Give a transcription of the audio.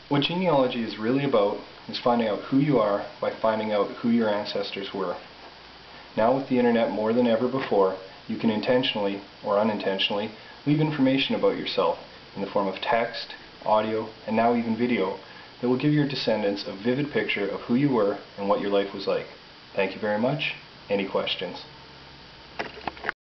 What genealogy is really about is finding out who you are by finding out who your ancestors were. Now with the internet more than ever before, you can intentionally or unintentionally leave information about yourself in the form of text, audio, and now even video that will give your descendants a vivid picture of who you were and what your life was like. Thank you very much. Any questions?